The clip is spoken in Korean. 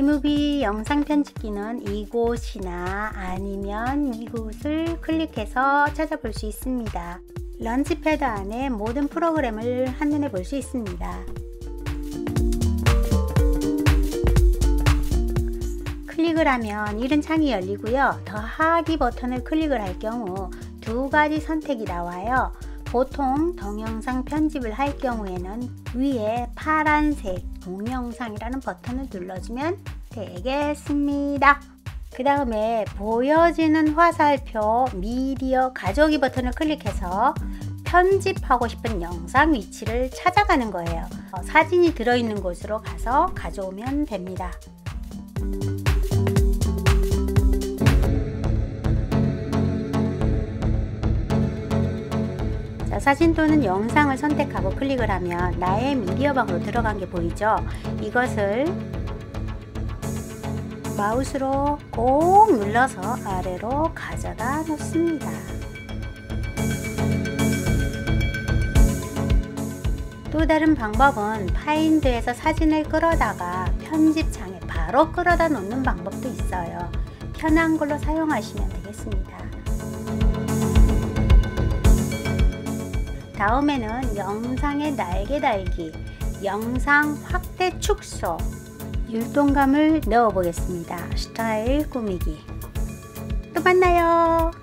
아이무비 영상 편집기는 이곳이나 아니면 이곳을 클릭해서 찾아볼 수 있습니다. 런치패드 안에 모든 프로그램을 한눈에 볼 수 있습니다. 클릭을 하면 이런 창이 열리고요. 더하기 버튼을 클릭을 할 경우 두 가지 선택이 나와요. 보통 동영상 편집을 할 경우에는 위에 파란색 동영상이라는 버튼을 눌러주면 되겠습니다. 그 다음에 보여지는 화살표 미디어 가져오기 버튼을 클릭해서 편집하고 싶은 영상 위치를 찾아가는 거예요. 사진이 들어있는 곳으로 가서 가져오면 됩니다. 자, 사진 또는 영상을 선택하고 클릭을 하면 나의 미디어 방으로 들어간 게 보이죠? 이것을 마우스로 꼭 눌러서 아래로 가져다 놓습니다. 또 다른 방법은 파인드에서 사진을 끌어다가 편집창에 바로 끌어다 놓는 방법도 있어요. 편한 걸로 사용하시면 되겠습니다. 다음에는 영상의 날개 달기, 영상 확대 축소, 율동감을 넣어 보겠습니다. 스타일 꾸미기. 또 만나요.